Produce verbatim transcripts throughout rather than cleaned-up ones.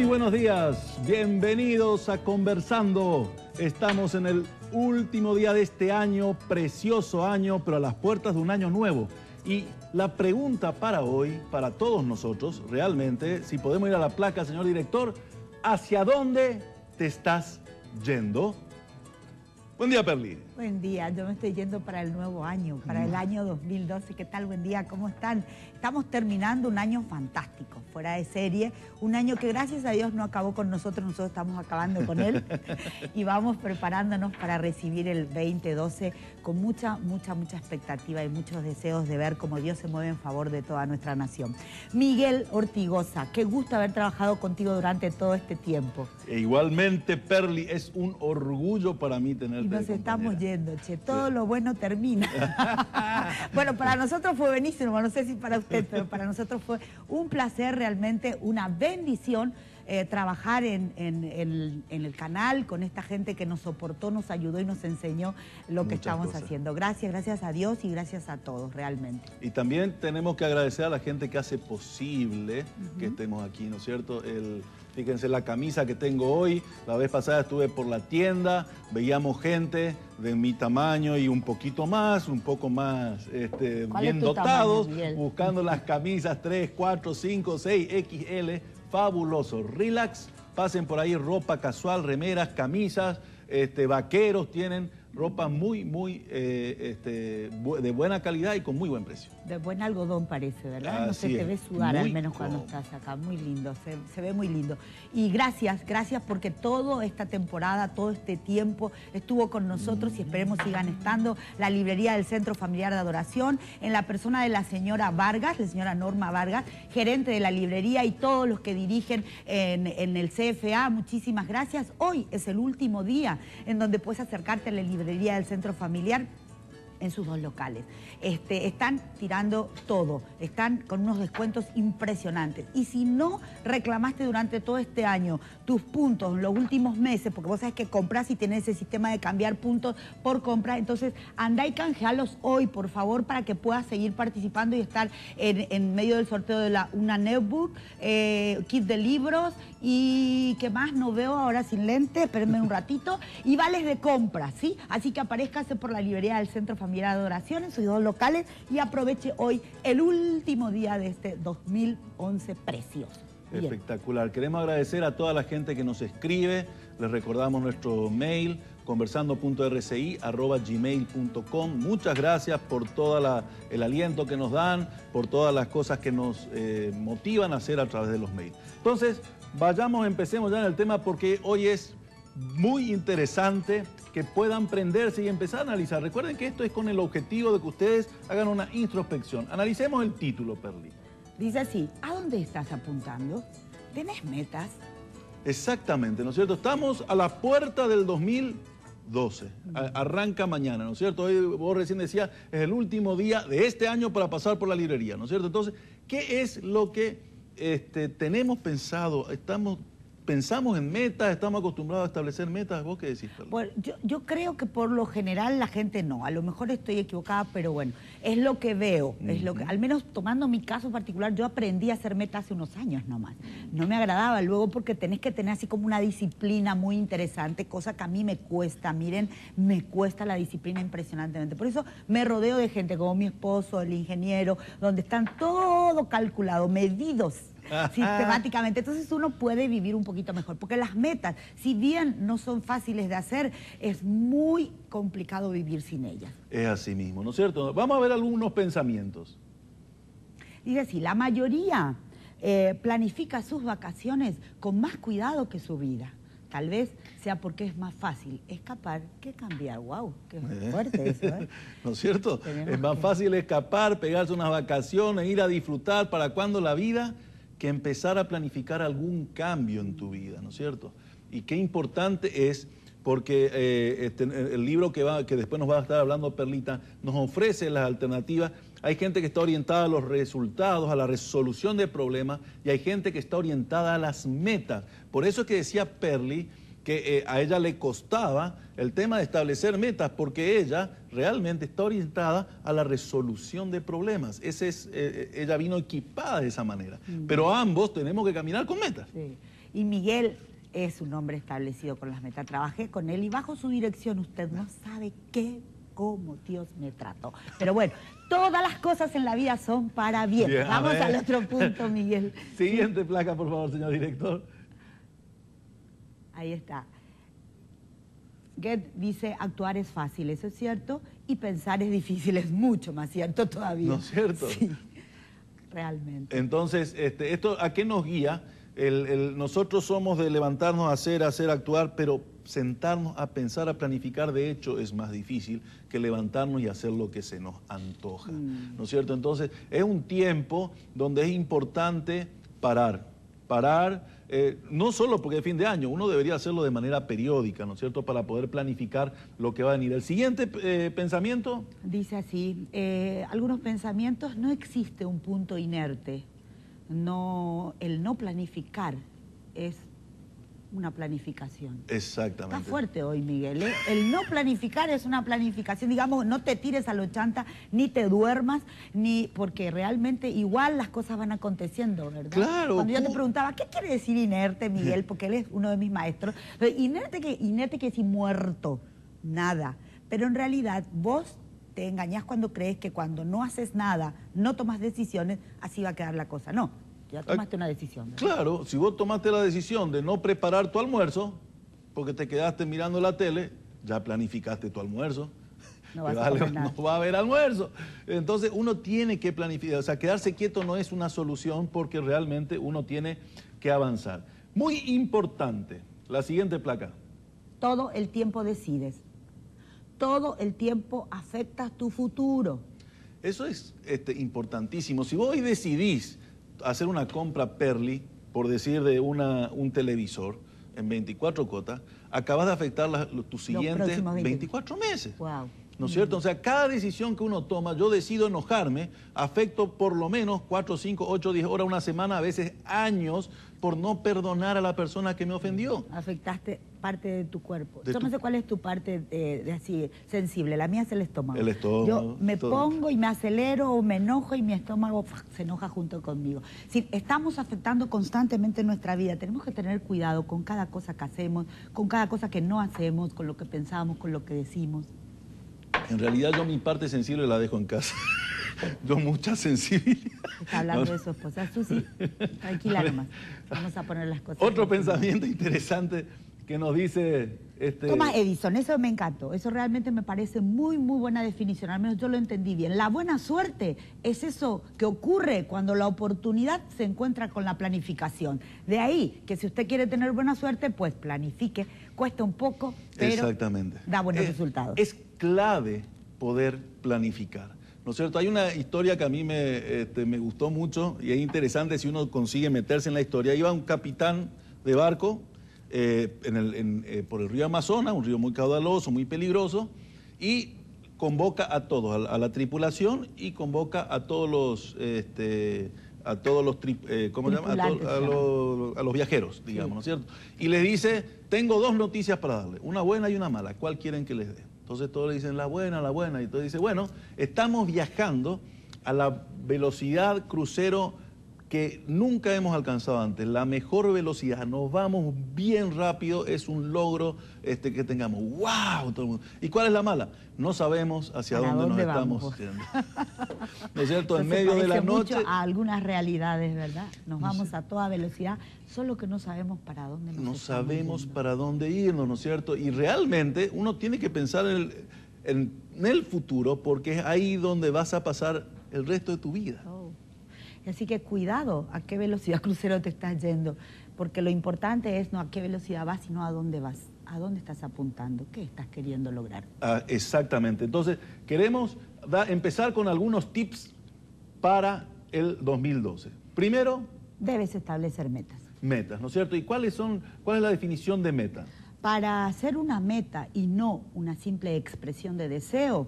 Muy buenos días, bienvenidos a Conversando. Estamos en el último día de este año, precioso año, pero a las puertas de un año nuevo. Y la pregunta para hoy, para todos nosotros, realmente, si podemos ir a la placa, señor director, ¿hacia dónde te estás yendo? Buen día, Perli. Buen día, yo me estoy yendo para el nuevo año, para el año dos mil doce. ¿Qué tal? Buen día, ¿cómo están? Estamos terminando un año fantástico, fuera de serie. Un año que gracias a Dios no acabó con nosotros, nosotros estamos acabando con él. Y vamos preparándonos para recibir el veinte doce con mucha, mucha, mucha expectativa y muchos deseos de ver cómo Dios se mueve en favor de toda nuestra nación. Miguel Ortigosa, qué gusto haber trabajado contigo durante todo este tiempo. E igualmente, Perli, es un orgullo para mí tenerte. Y nos de estamos yendo, che, todo sí. lo bueno termina. Bueno, para nosotros fue buenísimo, no sé si para usted, pero para nosotros fue un placer, realmente una bendición eh, trabajar en, en, en, en el canal con esta gente que nos soportó, nos ayudó y nos enseñó lo que Muchas estamos cosas. haciendo. Gracias, gracias a Dios y gracias a todos, realmente. Y también tenemos que agradecer a la gente que hace posible uh-huh. que estemos aquí, ¿no es cierto? El... Fíjense la camisa que tengo hoy. La vez pasada estuve por la tienda, veíamos gente de mi tamaño y un poquito más, un poco más este, bien dotados, tamaño, buscando las camisas tres, cuatro, cinco, seis, equis ele. Fabuloso. Relax, pasen por ahí ropa casual, remeras, camisas, este, vaqueros tienen ropa muy, muy eh, este, de buena calidad y con muy buen precio. De buen algodón parece, ¿verdad? Así no sé, es. Te ve sudar Muy al menos cuando cómodo. Estás acá. Muy lindo, se, se ve muy lindo. Y gracias, gracias porque toda esta temporada, todo este tiempo estuvo con nosotros y esperemos sigan estando. La librería del Centro Familiar de Adoración, en la persona de la señora Vargas, la señora Norma Vargas, gerente de la librería y todos los que dirigen en, en el ce efe a. Muchísimas gracias. Hoy es el último día en donde puedes acercarte a la librería del Centro Familiar en sus dos locales. Este, están tirando todo, están con unos descuentos impresionantes. Y si no reclamaste durante todo este año tus puntos en los últimos meses, porque vos sabés que compras y tenés ese sistema de cambiar puntos por compra, entonces andá y canjealos hoy, por favor, para que puedas seguir participando y estar en, en medio del sorteo de la, una netbook, eh, kit de libros y ¿qué más? No veo ahora sin lente, espérenme un ratito, y vales de compra, ¿sí? Así que aparézcase por la librería del Centro Familiar de Adoración en sus dos locales y aproveche hoy el último día de este dos mil once precioso. Bien. Espectacular. Queremos agradecer a toda la gente que nos escribe. Les recordamos nuestro mail, conversando punto erre ce i arroba gmail punto com. Muchas gracias por todo el aliento que nos dan, por todas las cosas que nos eh, motivan a hacer a través de los mails. Entonces, vayamos, empecemos ya en el tema porque hoy es muy interesante que puedan prenderse y empezar a analizar. Recuerden que esto es con el objetivo de que ustedes hagan una introspección. Analicemos el título, Perli. Dice así, ¿a dónde estás apuntando? ¿Tenés metas? Exactamente, ¿no es cierto? Estamos a la puerta del dos mil doce. Arranca mañana, ¿no es cierto? Hoy vos recién decías, es el último día de este año para pasar por la librería, ¿no es cierto? Entonces, ¿qué es lo que este, tenemos pensado? Estamos... ¿Pensamos en metas? ¿Estamos acostumbrados a establecer metas? ¿Vos qué decís, Perli? Bueno, yo, yo creo que por lo general la gente no. A lo mejor estoy equivocada, pero bueno, es lo que veo. Uh-huh. Es lo que, al menos tomando mi caso particular, yo aprendí a hacer metas hace unos años nomás. No me agradaba luego porque tenés que tener así como una disciplina muy interesante, cosa que a mí me cuesta. Miren, me cuesta la disciplina impresionantemente. Por eso me rodeo de gente como mi esposo, el ingeniero, donde están todo calculado, medidos sistemáticamente. Entonces uno puede vivir un poquito mejor, porque las metas, si bien no son fáciles de hacer, es muy complicado vivir sin ellas. Es así mismo, ¿no es cierto? Vamos a ver algunos pensamientos. Dice así, la mayoría eh, planifica sus vacaciones con más cuidado que su vida. Tal vez sea porque es más fácil escapar que cambiar. ¡Wow! ¡Qué fuerte eso! ¿eh? ¿No es cierto? Tenemos es más que... fácil escapar, pegarse unas vacaciones, ir a disfrutar. ¿Para cuándo la vida? Que empezar a planificar algún cambio en tu vida, ¿no es cierto? Y qué importante es, porque eh, este, el libro que, va, que después nos va a estar hablando Perlita, nos ofrece las alternativas. Hay gente que está orientada a los resultados, a la resolución de problemas, y hay gente que está orientada a las metas. Por eso es que decía Perli que eh, a ella le costaba el tema de establecer metas, porque ella realmente está orientada a la resolución de problemas. Ese es, eh, ella vino equipada de esa manera. Mm. Pero ambos tenemos que caminar con metas. Sí. Y Miguel es un hombre establecido con las metas. Trabajé con él y bajo su dirección usted no sabe qué, cómo Dios me trató. Pero bueno, todas las cosas en la vida son para bien. bien Vamos al otro punto, Miguel. Siguiente placa, por favor, señor director. Ahí está. Goethe dice, actuar es fácil, eso es cierto, y pensar es difícil, es mucho más cierto todavía. ¿No es cierto? Sí, realmente. Entonces, este, ¿esto a qué nos guía? El, el, nosotros somos de levantarnos a hacer, hacer, actuar, pero sentarnos a pensar, a planificar, de hecho, es más difícil que levantarnos y hacer lo que se nos antoja, mm. ¿no es cierto? Entonces, es un tiempo donde es importante parar, parar, eh, no solo porque es fin de año, uno debería hacerlo de manera periódica, ¿no es cierto?, para poder planificar lo que va a venir. El siguiente eh, pensamiento. Dice así, eh, algunos pensamientos, no existe un punto inerte. No, el no planificar es una planificación. Exactamente. Está fuerte hoy, Miguel, ¿eh? El no planificar es una planificación. Digamos, no te tires a los chantas, ni te duermas, ni porque realmente igual las cosas van aconteciendo, ¿verdad? Claro. Cuando yo te preguntaba, ¿qué quiere decir inerte, Miguel? Porque él es uno de mis maestros. Pero inerte, que inerte quiere decir muerto, nada. Pero en realidad vos te engañás cuando crees que cuando no haces nada, no tomas decisiones, así va a quedar la cosa. No, ya tomaste una decisión, ¿verdad? Claro, si vos tomaste la decisión de no preparar tu almuerzo, porque te quedaste mirando la tele, ya planificaste tu almuerzo. No, vas a comer nada. No va a haber almuerzo. Entonces uno tiene que planificar, o sea, quedarse quieto no es una solución porque realmente uno tiene que avanzar. Muy importante, la siguiente placa. Todo el tiempo decides. Todo el tiempo afecta tu futuro. Eso es este, importantísimo. Si vos hoy decidís hacer una compra Perli, por decir de una, un televisor, en veinticuatro cuotas, acabas de afectar la, tus siguientes veinticuatro meses. Wow. ¿No es cierto? O sea, cada decisión que uno toma, yo decido enojarme, afecto por lo menos cuatro, cinco, ocho, diez horas, una semana, a veces años, por no perdonar a la persona que me ofendió. Afectaste parte de tu cuerpo. De Yo tu... no sé cuál es tu parte de, de así sensible. La mía es el estómago. El estómago. Yo me todo. pongo y me acelero o me enojo y mi estómago se enoja junto conmigo. Si estamos afectando constantemente nuestra vida, tenemos que tener cuidado con cada cosa que hacemos, con cada cosa que no hacemos, con lo que pensamos, con lo que decimos. En realidad yo mi parte sensible la dejo en casa. Yo mucha sensibilidad. Está hablando no. de su esposa. Susi, tranquila nomás. Vamos a poner las cosas. Otro pensamiento interesante que nos dice... Este... Thomas Edison, eso me encantó. Eso realmente me parece muy, muy buena definición. Al menos yo lo entendí bien. La buena suerte es eso que ocurre cuando la oportunidad se encuentra con la planificación. De ahí que si usted quiere tener buena suerte, pues planifique. Cuesta un poco, pero Exactamente. da buenos es, resultados. Es clave poder planificar. ¿No es cierto? Hay una historia que a mí me, este, me gustó mucho y es interesante si uno consigue meterse en la historia. Iba un capitán de barco eh, en el, en, eh, por el río Amazonas, un río muy caudaloso, muy peligroso, y convoca a todos, a, a la tripulación y convoca a todos los... Este, a todos los, eh, ¿cómo se llama? A, to, a, los, a los viajeros, digamos, sí. ¿no es cierto? Y les dice, tengo dos noticias para darle, una buena y una mala, ¿cuál quieren que les dé? Entonces todos le dicen la buena, la buena, y entonces dice, bueno, estamos viajando a la velocidad crucero que nunca hemos alcanzado antes, la mejor velocidad, nos vamos bien rápido, es un logro este, que tengamos. ¡Wow! Todo el mundo. ¿Y cuál es la mala? No sabemos hacia dónde, dónde nos vamos? estamos yendo. ¿No es cierto? En medio de la noche... mucho a algunas realidades, ¿verdad? Nos vamos sí. a toda velocidad, solo que no sabemos para dónde nos No estamos sabemos yendo. para dónde irnos, ¿no es cierto? Y realmente uno tiene que pensar en el, en, en el futuro, porque es ahí donde vas a pasar el resto de tu vida. Oh. Así que cuidado a qué velocidad crucero te estás yendo, porque lo importante es no a qué velocidad vas, sino a dónde vas, a dónde estás apuntando, qué estás queriendo lograr. Ah, exactamente. Entonces, queremos da, empezar con algunos tips para el dos mil doce. Primero... Debes establecer metas. Metas, ¿no es cierto? ¿Y cuáles son, cuál es la definición de meta? Para hacer una meta y no una simple expresión de deseo,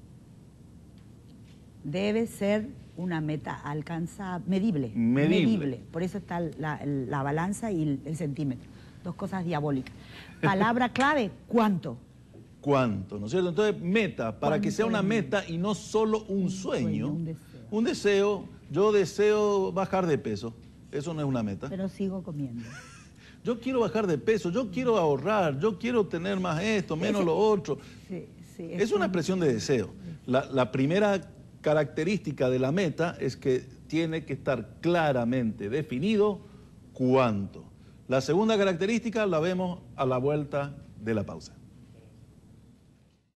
debe ser... una meta alcanzable, medible, medible. medible. Por eso está la, la balanza y el, el centímetro. Dos cosas diabólicas. Palabra clave, ¿cuánto? ¿Cuánto? ¿No es cierto? Entonces, meta, para que sea una meta y no solo un, un sueño, sueño un, deseo. un deseo, yo deseo bajar de peso. Eso no es una meta. Pero sigo comiendo. yo quiero bajar de peso, yo quiero ahorrar, yo quiero tener más esto, menos Ese- lo otro. Sí, sí, Es una expresión de deseo. La, la primera característica de la meta es que tiene que estar claramente definido cuánto. La segunda característica la vemos a la vuelta de la pausa.